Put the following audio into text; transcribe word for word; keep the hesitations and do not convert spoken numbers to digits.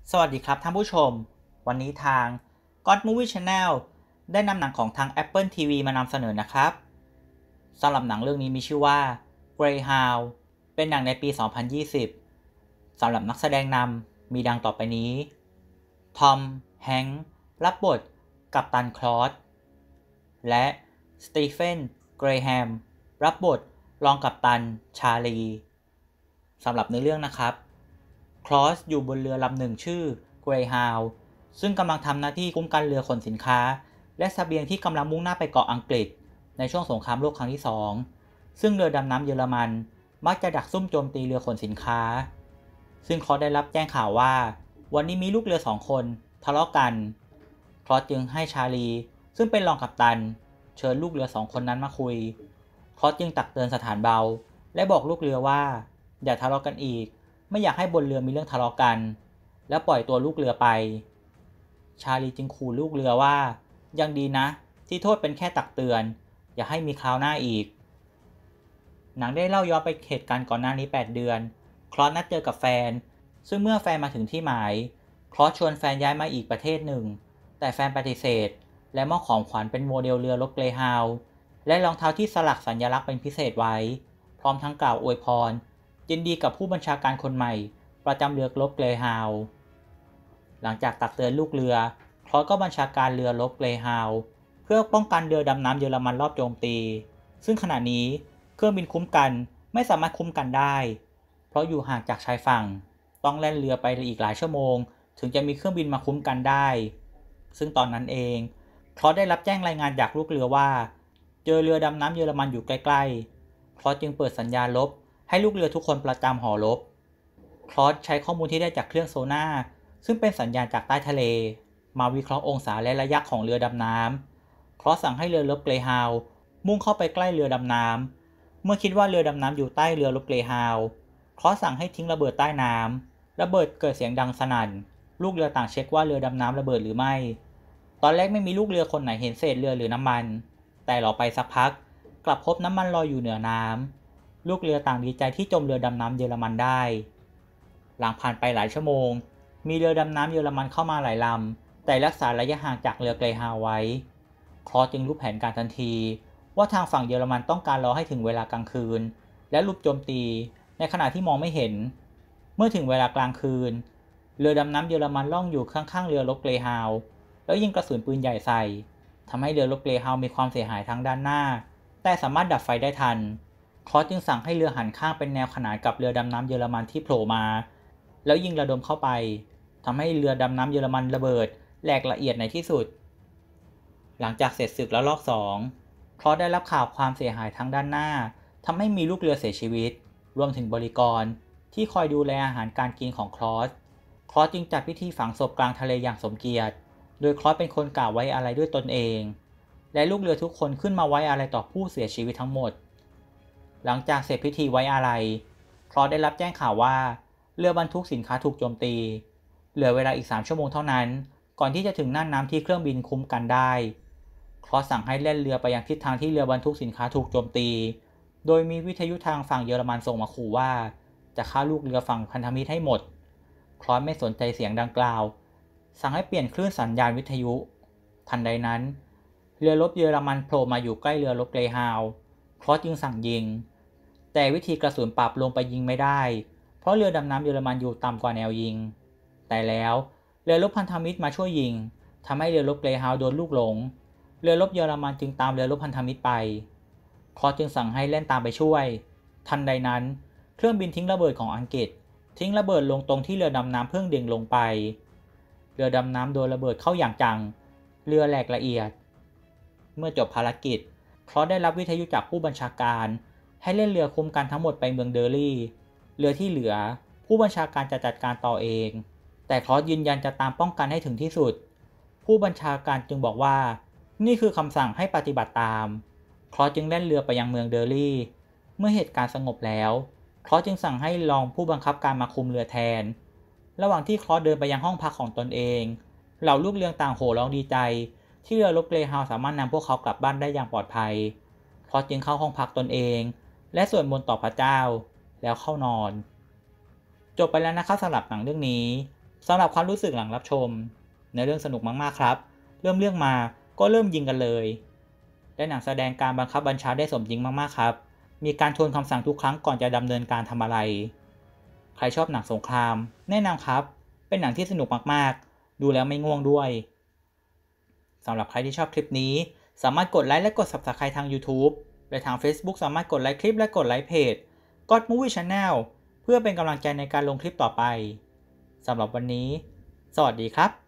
สวัสดีครับท่านผู้ชมวันนี้ทาง God Movie Channel ได้นำหนังของทาง Apple ที วี มานำเสนอนะครับสำหรับหนังเรื่องนี้มีชื่อว่า Greyhound เป็นหนังในปี สองพันยี่สิบ สำหรับนักแสดงนำมีดังต่อไปนี้ทอม แฮงค์รับบทกัปตันคลอสและสตีเฟน เกรแฮมรับบทรองกัปตันชาลีสำหรับในเรื่องนะครับคลอสอยู่บนเรือลำหนึ่งชื่อ Greyhound ซึ่งกำลังทำหน้าที่คุ้มกันเรือขนสินค้าและเสบียงที่กำลังมุ่งหน้าไปเกาะอังกฤษในช่วงสงครามโลกครั้งที่สองซึ่งเรือดำน้ำเยอรมันมักจะดักซุ่มโจมตีเรือขนสินค้าซึ่งคลอสได้รับแจ้งข่าวว่าวันนี้มีลูกเรือสองคนทะเลาะกันคลอสจึงให้ชาลีซึ่งเป็นรองกัปตันเชิญลูกเรือสองคนนั้นมาคุยคลอสจึงตักเตือนสถานเบาและบอกลูกเรือว่าอย่าทะเลาะกันอีกไม่อยากให้บนเรือมีเรื่องทะเลาะกันแล้วปล่อยตัวลูกเรือไปชาลีจึงขู่ลูกเรือว่ายังดีนะที่โทษเป็นแค่ตักเตือนอย่าให้มีคราวหน้าอีกหนังได้เล่าย้อนไปเหตุการณ์ก่อนหน้านี้แปดเดือนคลอสนัดเจอกับแฟนซึ่งเมื่อแฟนมาถึงที่หมายคลอสชวนแฟนย้ายมาอีกประเทศหนึ่งแต่แฟนปฏิเสธและมอบของขวัญเป็นโมเดลเรือรบเกรฮาวด์และรองเท้าที่สลักสัญลักษณ์เป็นพิเศษไว้พร้อมทั้งกล่าวอวยพรยินดีกับผู้บัญชาการคนใหม่ประจำเรือรบเกรฮาวด์หลังจากตักเตือนลูกเรือคลอสก็บัญชาการเรือรบเกรฮาวด์เพื่อป้องกันเรือดำน้ำเยอรมันรอบโจมตีซึ่งขณะนี้เครื่องบินคุ้มกันไม่สามารถคุ้มกันได้เพราะอยู่ห่างจากชายฝั่งต้องแล่นเรือไปอีกหลายชั่วโมงถึงจะมีเครื่องบินมาคุ้มกันได้ซึ่งตอนนั้นเองคลอสได้รับแจ้งรายงานจากลูกเรือว่าเจอเรือดำน้ำเยอรมันอยู่ใกล้ๆคลอสจึงเปิดสัญญาณรบให้ลูกเรือทุกคนประจำหอรบคลอสใช้ข้อมูลที่ได้จากเครื่องโซน่าซึ่งเป็นสัญญาณจากใต้ทะเลมาวิเคราะห์องศาและระยะของเรือดำน้ำคลอสสั่งให้เรือรบเกรฮาวด์มุ่งเข้าไปใกล้เรือดำน้ำเมื่อคิดว่าเรือดำน้ำอยู่ใต้เรือรบเกรฮาวด์คลอสสั่งให้ทิ้งระเบิดใต้น้ำระเบิดเกิดเสียงดังสนั่นลูกเรือต่างเช็คว่าเรือดำน้ำระเบิดหรือไม่ตอนแรกไม่มีลูกเรือคนไหนเห็นเศษเรือหรือน้ำมันแต่รอไปสักพักกลับพบน้ำมันลอยอยู่เหนือน้ำลูกเรือต่างดีใจที่จมเรือดำน้ำเยอรมันได้หลังผ่านไปหลายชั่วโมงมีเรือดำน้ำเยอรมันเข้ามาหลายลำแต่รักษาระยะห่างจากเรือเกรฮาวด์ไว้คลอสจึงรู้แผนการทันทีว่าทางฝั่งเยอรมันต้องการรอให้ถึงเวลากลางคืนและลุกโจมตีในขณะที่มองไม่เห็นเมื่อถึงเวลากลางคืนเรือดำน้ำเยอรมันล่องอยู่ข้างๆเรือรบเกรฮาวด์แล้วยิงกระสุนปืนใหญ่ใส่ทำให้เรือรบเกรฮาวด์มีความเสียหายทั้งด้านหน้าแต่สามารถดับไฟได้ทันคลอสจึงสั่งให้เรือหันข้างเป็นแนวขนานกับเรือดำน้ำเยอรมันที่โผล่มาแล้วยิงระดมเข้าไปทำให้เรือดำน้ำเยอรมันระเบิดแหลกละเอียดในที่สุดหลังจากเสร็จศึกแล้วรอบสองคลอสได้รับข่าวความเสียหายทั้งด้านหน้าทำให้มีลูกเรือเสียชีวิตรวมถึงบริกรที่คอยดูแลอาหารการกินของคลอสคลอสจึงจัดพิธีฝังศพกลางทะเลอย่างสมเกียรติโดยคลอสเป็นคนกล่าวไว้อาลัยด้วยตนเองและลูกเรือทุกคนขึ้นมาไว้อาลัยต่อผู้เสียชีวิตทั้งหมดหลังจากเสร็จพิธีไว้อาลัยคลอสได้รับแจ้งข่าวว่าเรือบรรทุกสินค้าถูกโจมตีเหลือเวลาอีกสามชั่วโมงเท่านั้นก่อนที่จะถึงน่านน้ำที่เครื่องบินคุ้มกันได้คลอสสั่งให้แล่นเรือไปยังทิศทางที่เรือบรรทุกสินค้าถูกโจมตีโดยมีวิทยุทางฝั่งเยอรมันส่งมาขู่ว่าจะฆ่าลูกเรือฝั่งพันธมิตรให้หมดคลอสไม่สนใจเสียงดังกล่าวสั่งให้เปลี่ยนคลื่นสัญญาณวิทยุทันใดนั้นเรือรบเยอรมันโผล่มาอยู่ใกล้เรือรบเกรฮาวด์คลอสจึงสั่งยิงแต่วิธีกระสุนปรับลงไปยิงไม่ได้เพราะเรือดำน้ำเยอรมันอยู่ต่ำกว่าแนวยิงแต่แล้วเรือรบพันธมิตรมาช่วยยิงทำให้เรือรบเกรฮาวด์โดนลูกหลงเรือรบเยอรมันจึงตามเรือรบพันธมิตรไปคลอสจึงสั่งให้เล่นตามไปช่วยทันใดนั้นเครื่องบินทิ้งระเบิดของอังกฤษทิ้งระเบิดลงตรงที่เรือดำน้ำเพิ่งดิ่งลงไปเรือดำน้ำโดนระเบิดเข้าอย่างจังเรือแหลกละเอียดเมื่อจบภารกิจคลอสได้รับวิทยุจากผู้บัญชาการให้เล่นเรือคุมกันทั้งหมดไปเมืองเดอร์ลี่เรือที่เหลือผู้บัญชาการจะจัดการต่อเองแต่คลอสยืนยันจะตามป้องกันให้ถึงที่สุดผู้บัญชาการจึงบอกว่านี่คือคำสั่งให้ปฏิบัติตามคลอสจึงแล่นเรือไปยังเมืองเดอร์ลี่เมื่อเหตุการณ์สงบแล้วคลอสจึงสั่งให้รองผู้บังคับการมาคุมเรือแทนระหว่างที่คลอสเดินไปยังห้องพักของตนเองเหล่าลูกเรือต่างโห่ร้องดีใจที่เรือรบเกรฮาวด์สามารถนำพวกเขากลับบ้านได้อย่างปลอดภัยคลอสจึงเข้าห้องพักตนเองและสวดมนต์ต่อพระเจ้าแล้วเข้านอนจบไปแล้วนะครับสำหรับหนังเรื่องนี้สำหรับความรู้สึกหลังรับชมในเรื่องสนุกมากๆครับเริ่มเรื่องมาก็เริ่มยิงกันเลยและหนังแสดงการบังคับบัญชาได้สมจริงมากๆครับมีการทวนคำสั่งทุกครั้งก่อนจะดำเนินการทำอะไรใครชอบหนังสงครามแนะนำครับเป็นหนังที่สนุกมากๆดูแล้วไม่ง่วงด้วยสำหรับใครที่ชอบคลิปนี้สามารถกดไลค์และกด ซับสไครบ์ ทาง YouTube และทาง Facebook สามารถกดไลค์คลิปและกดไลค์เพจ God Movie Channel เพื่อเป็นกำลังใจในการลงคลิปต่อไปสำหรับวันนี้สวัสดีครับ